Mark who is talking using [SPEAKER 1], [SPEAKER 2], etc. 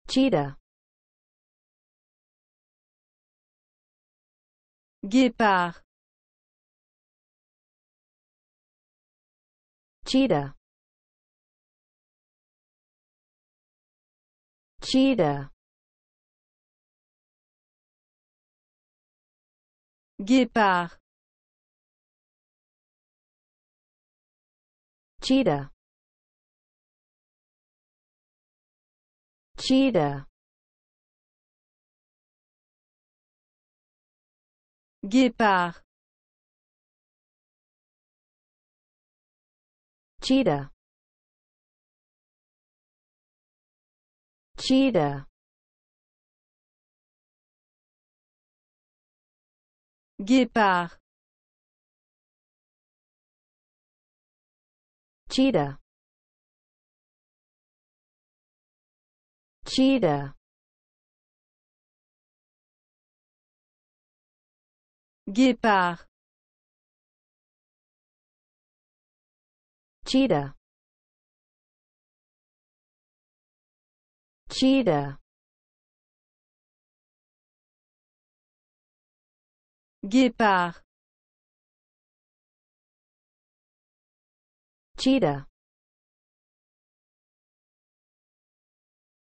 [SPEAKER 1] cheetah,
[SPEAKER 2] guépard,
[SPEAKER 1] cheetah, cheetah,
[SPEAKER 2] guépard,
[SPEAKER 1] cheetah, cheetah,
[SPEAKER 2] guépard,
[SPEAKER 1] cheetah, cheetah,
[SPEAKER 2] guépard,
[SPEAKER 1] cheetah, cheetah,
[SPEAKER 2] guépard,
[SPEAKER 1] cheetah, cheetah,
[SPEAKER 2] guépard,
[SPEAKER 1] cheetah,